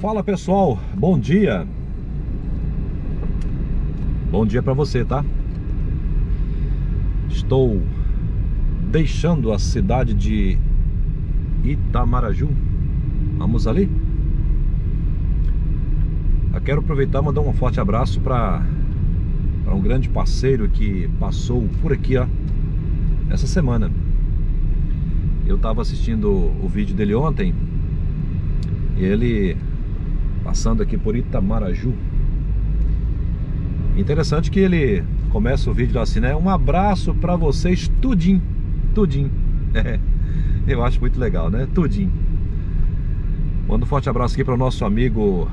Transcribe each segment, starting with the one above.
Fala pessoal, bom dia. Bom dia para você, tá? Estou deixando a cidade de Itamaraju. Vamos ali? Eu quero aproveitar e mandar um forte abraço para um grande parceiro que passou por aqui, ó, essa semana. Eu estava assistindo o vídeo dele ontem e ele passando aqui por Itamaraju. Interessante que ele começa o vídeo assim, né? Um abraço para vocês, tudinho, tudinho. Eu acho muito legal, né? Tudinho. Manda um forte abraço aqui para o nosso amigo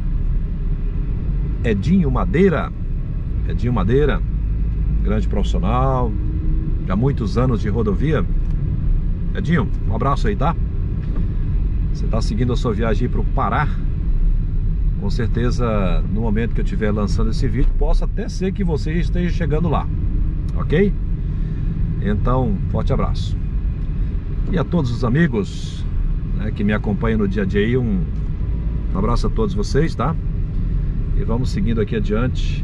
Edinho Madeira. Edinho Madeira, grande profissional, já há muitos anos de rodovia. Edinho, um abraço aí, tá? Você está seguindo a sua viagem para o Pará. Com certeza, no momento que eu estiver lançando esse vídeo, possa até ser que você esteja chegando lá, ok? Então, forte abraço. E a todos os amigos, né, que me acompanham no dia a dia aí, um abraço a todos vocês, tá? E vamos seguindo aqui adiante,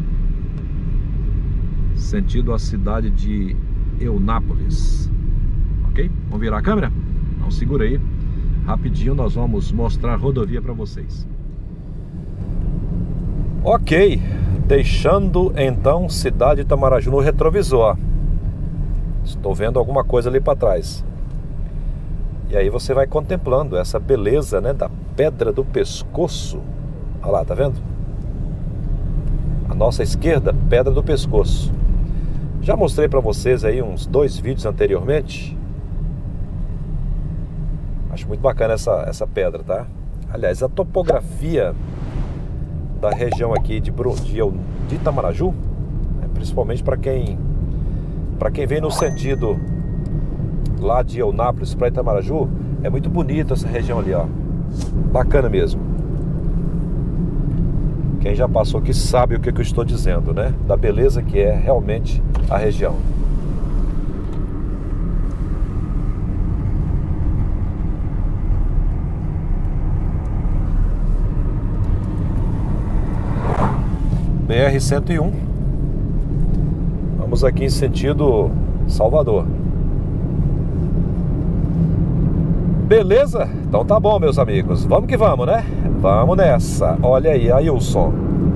sentido a cidade de Eunápolis, ok? Vamos virar a câmera? Então segura aí, rapidinho nós vamos mostrar a rodovia para vocês. Ok, deixando então cidade de Itamaraju no retrovisor. Estou vendo alguma coisa ali para trás. E aí você vai contemplando essa beleza, né, da Pedra do Pescoço. Olha lá, tá vendo? A nossa esquerda, Pedra do Pescoço. Já mostrei para vocês aí uns 2 vídeos anteriormente. Acho muito bacana essa pedra, tá? Aliás, a topografia da região aqui de Itamaraju, né, principalmente para quem vem no sentido lá de Eunápolis para Itamaraju, é muito bonita essa região ali, ó. Bacana mesmo. Quem já passou aqui sabe o que eu estou dizendo, né? Da beleza que é realmente a região. BR-101. Vamos aqui em sentido Salvador. Beleza? Então tá bom, meus amigos. Vamos que vamos, né? Vamos nessa. Olha aí, Ailson.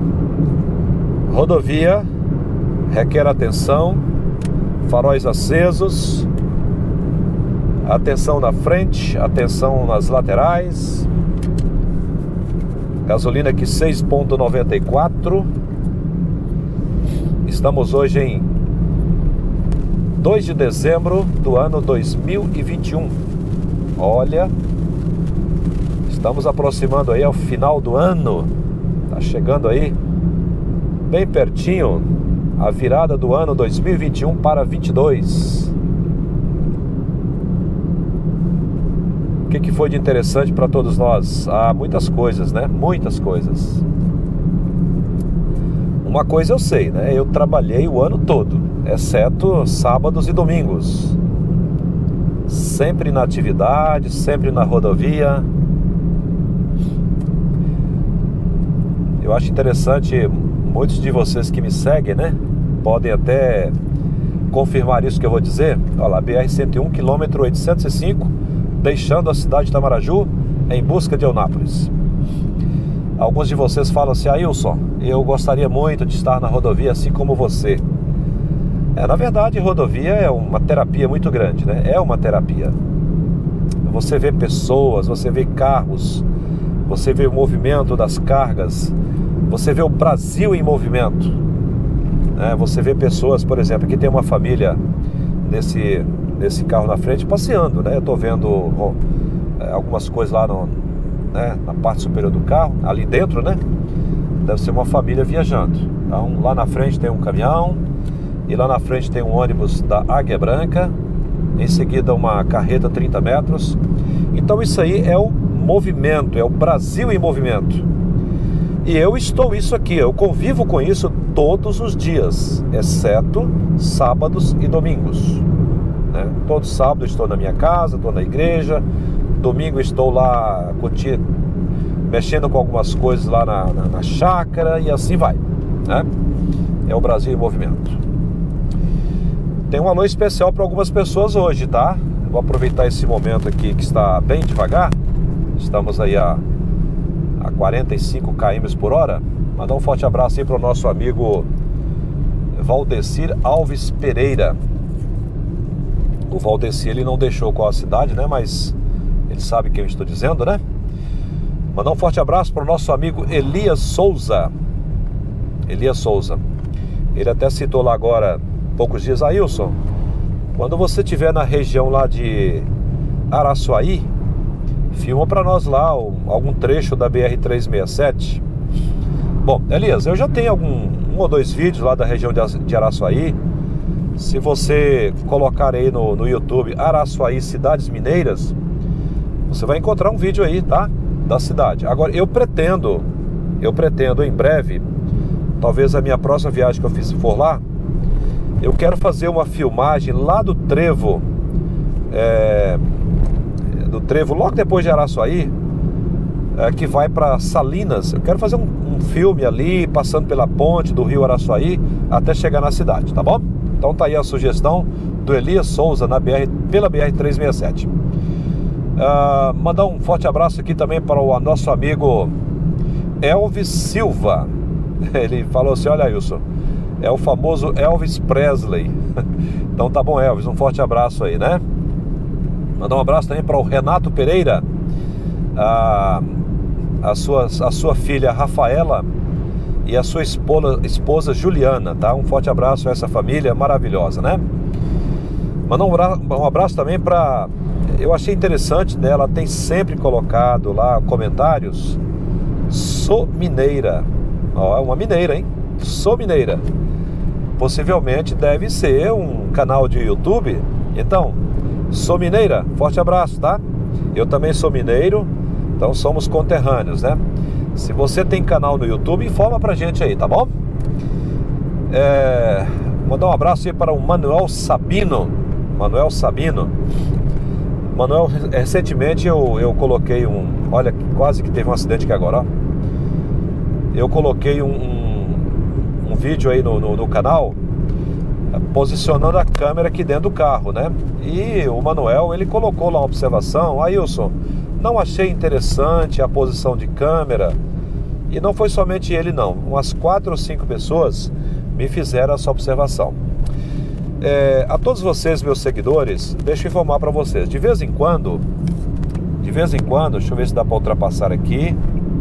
Rodovia requer atenção. Faróis acesos. Atenção na frente. Atenção nas laterais. Gasolina aqui 6,94. Estamos hoje em 2 de dezembro do ano 2021. Olha, estamos aproximando aí ao final do ano. Tá chegando aí bem pertinho a virada do ano 2021 para 22. O que foi de interessante para todos nós? Muitas coisas, né? Muitas coisas. Uma coisa eu sei, né? Eu trabalhei o ano todo, exceto sábados e domingos. Sempre na atividade, sempre na rodovia. Eu acho interessante, muitos de vocês que me seguem, né, podem até confirmar isso que eu vou dizer. Olha lá, BR-101, quilômetro 805, deixando a cidade de Itamaraju em busca de Eunápolis. Alguns de vocês falam assim: Ailson, eu gostaria muito de estar na rodovia assim como você. Na verdade, rodovia é uma terapia muito grande, né? É uma terapia. Você vê pessoas, você vê carros, você vê o movimento das cargas, você vê o Brasil em movimento, né? Você vê pessoas, por exemplo, aqui tem uma família nesse carro na frente passeando, né? Eu tô vendo algumas coisas lá na parte superior do carro, ali dentro, né? Deve ser uma família viajando. Então, lá na frente tem um caminhão. E lá na frente tem um ônibus da Águia Branca. Em seguida uma carreta 30 metros. Então isso aí é o movimento, é o Brasil em movimento. E eu estou isso aqui, eu convivo com isso todos os dias, exceto sábados e domingos, né? Todo sábado estou na minha casa, estou na igreja. Domingo estou lá mexendo com algumas coisas lá na chácara e assim vai, né? É o Brasil em movimento. Tem um alô especial para algumas pessoas hoje, tá? Vou aproveitar esse momento aqui que está bem devagar. Estamos aí a 45 km por hora. Mandar um forte abraço aí para o nosso amigo Valdecir Alves Pereira. O Valdecir, ele não deixou qual a cidade, né? Mas ele sabe quem eu estou dizendo, né? Mandar um forte abraço para o nosso amigo Elias Souza. Elias Souza. Ele até citou lá agora, poucos dias, Ailson, quando você estiver na região lá de Araçuaí, filma para nós lá algum trecho da BR-367. Bom, Elias, eu já tenho um ou dois vídeos lá da região de Araçuaí. Se você colocar aí no YouTube Araçuaí Cidades Mineiras, você vai encontrar um vídeo aí, tá? Da cidade. Agora, eu pretendo em breve, talvez a minha próxima viagem que eu for lá, eu quero fazer uma filmagem lá do trevo, logo depois de Araçuaí, que vai para Salinas. Eu quero fazer um filme ali, passando pela ponte do rio Araçuaí, até chegar na cidade, tá bom? Então tá aí a sugestão do Elias Souza pela BR-367. Mandar um forte abraço aqui também para o nosso amigo Elvis Silva. Ele falou assim: olha, Wilson, é o famoso Elvis Presley. Então tá bom, Elvis, um forte abraço aí, né? Mandar um abraço também para o Renato Pereira, a sua filha Rafaela e a sua esposa Juliana, tá? Um forte abraço a essa família maravilhosa, né? Mandar um abraço também para... Eu achei interessante, né? Ela tem sempre colocado lá comentários. Sou mineira. Ó, é uma mineira, hein? Sou mineira. Possivelmente deve ser um canal de YouTube. Então, sou mineira, forte abraço, tá? Eu também sou mineiro, então somos conterrâneos, né? Se você tem canal no YouTube, informa pra gente aí, tá bom? Mandar um abraço aí para o Manuel Sabino. Manuel, recentemente eu coloquei olha, quase que teve um acidente aqui agora, ó. Eu coloquei um vídeo aí no canal, posicionando a câmera aqui dentro do carro, né? E o Manuel, ele colocou lá uma observação: Ailson, não achei interessante a posição de câmera. E não foi somente ele não, umas 4 ou 5 pessoas me fizeram essa observação. A todos vocês, meus seguidores, deixa eu informar para vocês, de vez em quando, deixa eu ver se dá para ultrapassar aqui.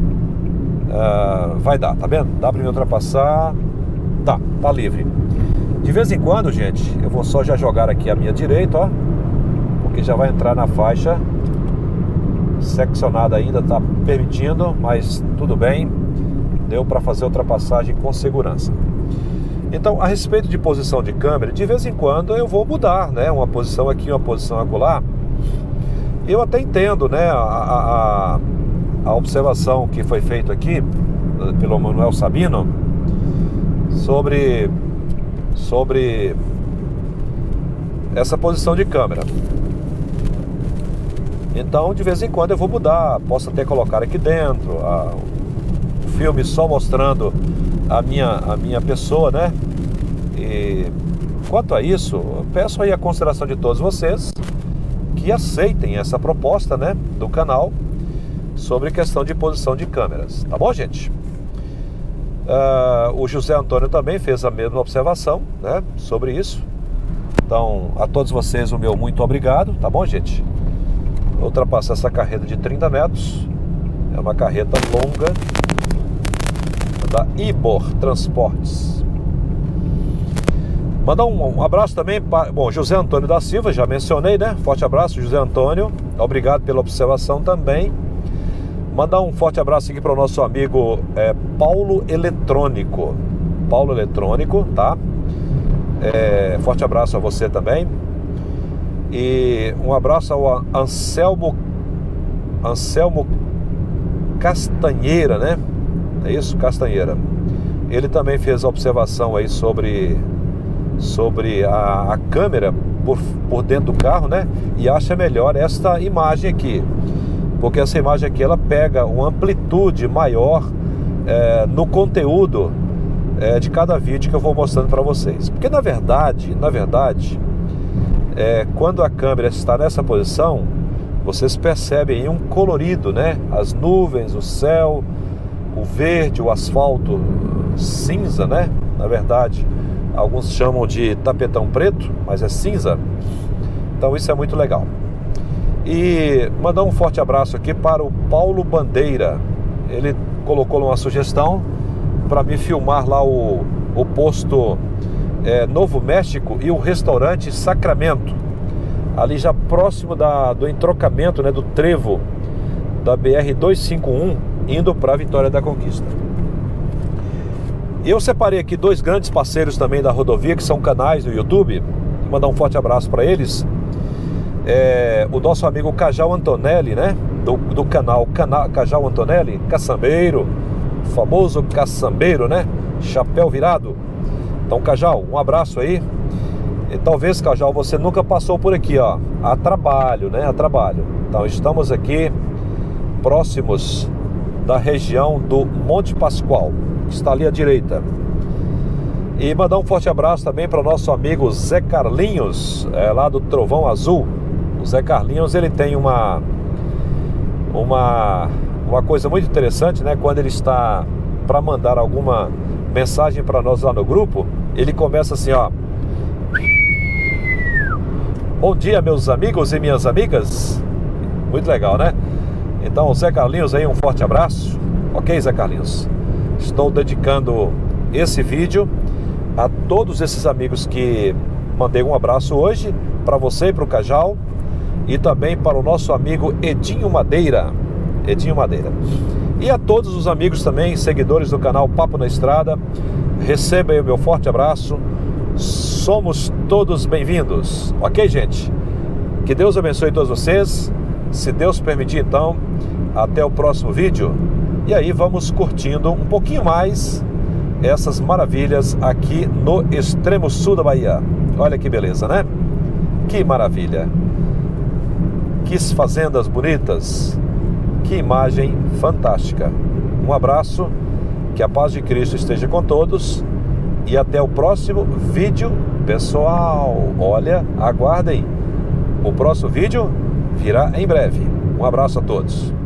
Vai dar, tá vendo? Dá para me ultrapassar. Tá livre. De vez em quando, gente, eu vou só já jogar aqui à minha direita, ó, porque já vai entrar na faixa seccionada ainda, tá permitindo, mas tudo bem, deu para fazer a ultrapassagem com segurança. Então, a respeito de posição de câmera, de vez em quando eu vou mudar, né? Uma posição aqui, uma posição acolá. Eu até entendo, né? A observação que foi feita aqui pelo Manuel Sabino sobre essa posição de câmera. Então, de vez em quando eu vou mudar. Posso até colocar aqui dentro o filme só mostrando a minha pessoa, né? E quanto a isso, eu peço aí a consideração de todos vocês que aceitem essa proposta, né, do canal sobre questão de posição de câmeras, tá bom, gente? O José Antônio também fez a mesma observação, né, sobre isso. Então, a todos vocês o meu muito obrigado, tá bom, gente? Vou ultrapassar essa carreta de 30 metros. É uma carreta longa da Ibor Transportes. Mandar um abraço também para... Bom, José Antônio da Silva, já mencionei, né? Forte abraço, José Antônio. Obrigado pela observação também. Mandar um forte abraço aqui para o nosso amigo Paulo Eletrônico. Paulo Eletrônico, tá? Forte abraço a você também. E um abraço ao Anselmo Castanheira, né? É isso? Castanheira. Ele também fez a observação aí sobre a câmera por dentro do carro, né? E acha melhor esta imagem aqui. porque essa imagem aqui ela pega uma amplitude maior no conteúdo de cada vídeo que eu vou mostrando para vocês. Porque na verdade, quando a câmera está nessa posição, vocês percebem aí um colorido, né? As nuvens, o céu, o verde, o asfalto cinza, né? Na verdade, alguns chamam de tapetão preto, mas é cinza. Então isso é muito legal. E mandar um forte abraço aqui para o Paulo Bandeira. Ele colocou uma sugestão para me filmar lá o posto Novo México e o restaurante Sacramento, ali já próximo do entrocamento, né, do trevo da BR-251 indo para a Vitória da Conquista. E eu separei aqui dois grandes parceiros também da rodovia, que são canais do YouTube. Vou mandar um forte abraço para eles. O nosso amigo Cajal Antonelli, né, do canal Cajal Antonelli, caçambeiro, famoso caçambeiro, né, chapéu virado. Então, Cajal, um abraço aí. E talvez, Cajal, você nunca passou por aqui, ó, a trabalho, né, a trabalho. Então, estamos aqui próximos da região do Monte Pascoal, que está ali à direita. E mandar um forte abraço também para o nosso amigo Zé Carlinhos, lá do Trovão Azul. O Zé Carlinhos, ele tem uma coisa muito interessante, né? Quando ele está para mandar alguma mensagem para nós lá no grupo, ele começa assim, ó: bom dia, meus amigos e minhas amigas. Muito legal, né? Então, Zé Carlinhos aí, um forte abraço. Ok, Zé Carlinhos? Estou dedicando esse vídeo a todos esses amigos que mandei um abraço hoje, para você e para o Cajal, e também para o nosso amigo Edinho Madeira. E a todos os amigos também, seguidores do canal Papo na Estrada, recebam aí o meu forte abraço. Somos todos bem-vindos. Ok, gente? Que Deus abençoe todos vocês. Se Deus permitir, então, até o próximo vídeo. E aí vamos curtindo um pouquinho mais essas maravilhas aqui no extremo sul da Bahia. Olha que beleza, né? Que maravilha! Que fazendas bonitas! Que imagem fantástica! Um abraço, que a paz de Cristo esteja com todos e até o próximo vídeo, pessoal. Olha, aguardem, o próximo vídeo virá em breve. Um abraço a todos.